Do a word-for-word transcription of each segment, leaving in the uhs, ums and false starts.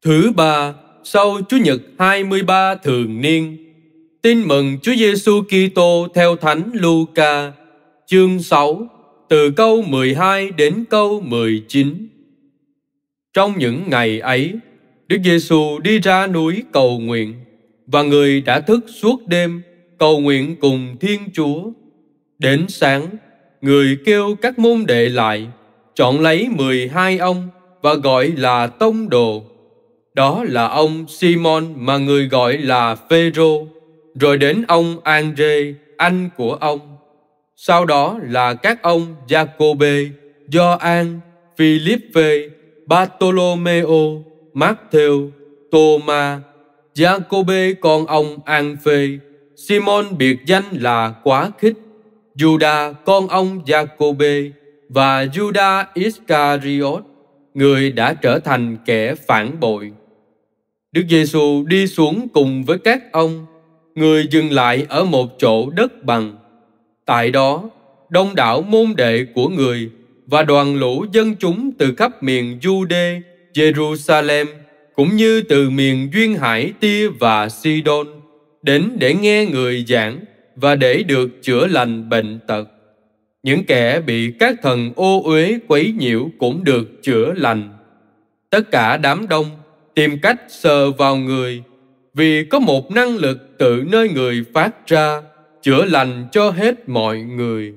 Thứ ba, sau Chủ nhật hai mươi ba thường niên. Tin mừng Chúa Giêsu Kitô theo Thánh Luca, chương sáu, từ câu mười hai đến câu mười chín. Trong những ngày ấy, Đức Giêsu đi ra núi cầu nguyện, và người đã thức suốt đêm cầu nguyện cùng Thiên Chúa. Đến sáng, người kêu các môn đệ lại, chọn lấy mười hai ông và gọi là tông đồ. Đó là ông Simon mà người gọi là Phêrô, rồi đến ông Ândrê, anh của ông. Sau đó là các ông Giacôbê, Gioan, Philippe, Bartolomeo, Matthêu, Tô-ma, Giacôbê con ông An-phê, Simon biệt danh là Quá Khích, Giuđa con ông Giacôbê và Giuđa Iscariot, người đã trở thành kẻ phản bội. Đức Giêsu đi xuống cùng với các ông. Người dừng lại ở một chỗ đất bằng. Tại đó, đông đảo môn đệ của người và đoàn lũ dân chúng từ khắp miền Giu-đê, Giê-ru-sa-lem, cũng như từ miền duyên hải Tia và Si-đôn, đến để nghe người giảng và để được chữa lành bệnh tật. Những kẻ bị các thần ô uế quấy nhiễu cũng được chữa lành. Tất cả đám đông tìm cách sờ vào người, vì có một năng lực từ nơi người phát ra, chữa lành cho hết mọi người.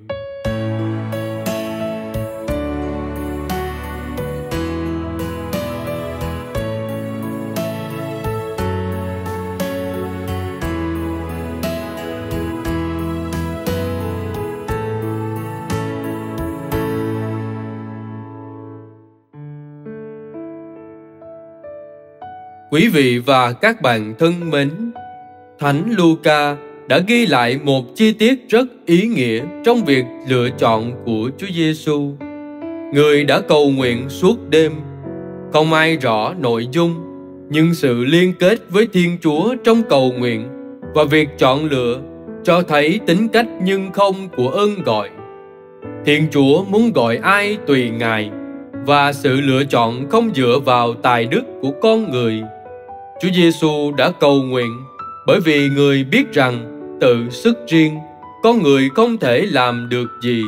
Quý vị và các bạn thân mến, Thánh Luca đã ghi lại một chi tiết rất ý nghĩa trong việc lựa chọn của Chúa Giêsu. Người đã cầu nguyện suốt đêm. Không ai rõ nội dung, nhưng sự liên kết với Thiên Chúa trong cầu nguyện và việc chọn lựa cho thấy tính cách nhưng không của ơn gọi. Thiên Chúa muốn gọi ai tùy Ngài, và sự lựa chọn không dựa vào tài đức của con người. Chúa Giêsu đã cầu nguyện bởi vì người biết rằng tự sức riêng con người không thể làm được gì.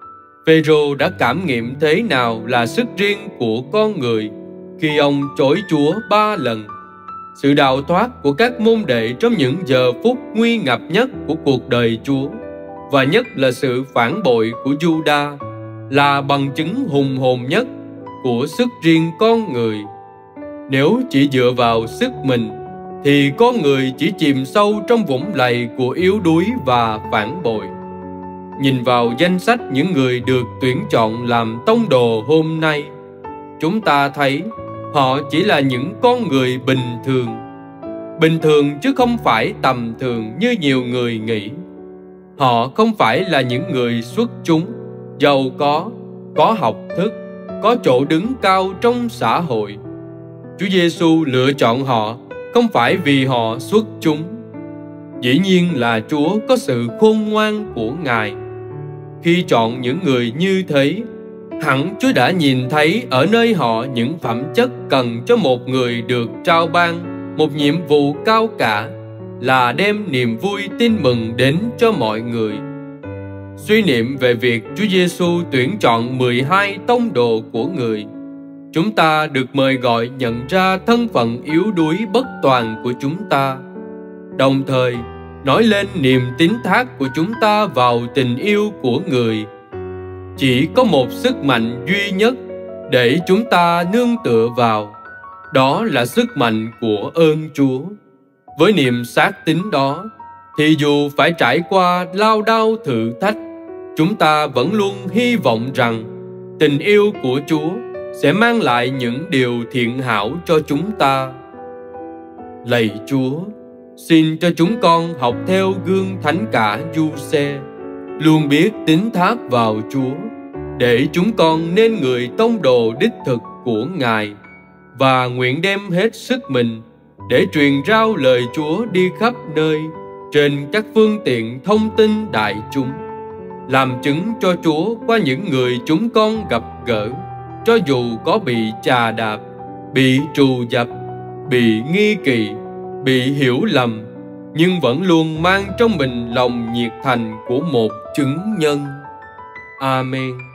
Phêrô đã cảm nghiệm thế nào là sức riêng của con người khi ông chối Chúa ba lần. Sự đào thoát của các môn đệ trong những giờ phút nguy ngập nhất của cuộc đời Chúa, và nhất là sự phản bội của Giuđa, là bằng chứng hùng hồn nhất của sức riêng con người. Nếu chỉ dựa vào sức mình, thì con người chỉ chìm sâu trong vũng lầy của yếu đuối và phản bội. Nhìn vào danh sách những người được tuyển chọn làm tông đồ hôm nay, chúng ta thấy họ chỉ là những con người bình thường. Bình thường chứ không phải tầm thường như nhiều người nghĩ. Họ không phải là những người xuất chúng, giàu có, có học thức, có chỗ đứng cao trong xã hội. Chúa Giêsu lựa chọn họ không phải vì họ xuất chúng. Dĩ nhiên là Chúa có sự khôn ngoan của Ngài. Khi chọn những người như thế, hẳn Chúa đã nhìn thấy ở nơi họ những phẩm chất cần cho một người được trao ban một nhiệm vụ cao cả, là đem niềm vui tin mừng đến cho mọi người. Suy niệm về việc Chúa Giêsu tuyển chọn mười hai tông đồ của người, chúng ta được mời gọi nhận ra thân phận yếu đuối bất toàn của chúng ta, đồng thời nói lên niềm tín thác của chúng ta vào tình yêu của người. Chỉ có một sức mạnh duy nhất để chúng ta nương tựa vào, đó là sức mạnh của ơn Chúa. Với niềm xác tín đó, thì dù phải trải qua lao đao thử thách, chúng ta vẫn luôn hy vọng rằng tình yêu của Chúa sẽ mang lại những điều thiện hảo cho chúng ta. Lạy Chúa, xin cho chúng con học theo gương Thánh cả Giuse, luôn biết tín thác vào Chúa, để chúng con nên người tông đồ đích thực của Ngài, và nguyện đem hết sức mình để truyền rao lời Chúa đi khắp nơi trên các phương tiện thông tin đại chúng, làm chứng cho Chúa qua những người chúng con gặp gỡ, cho dù có bị chà đạp, bị trù dập, bị nghi kỵ, bị hiểu lầm, nhưng vẫn luôn mang trong mình lòng nhiệt thành của một chứng nhân. Amen.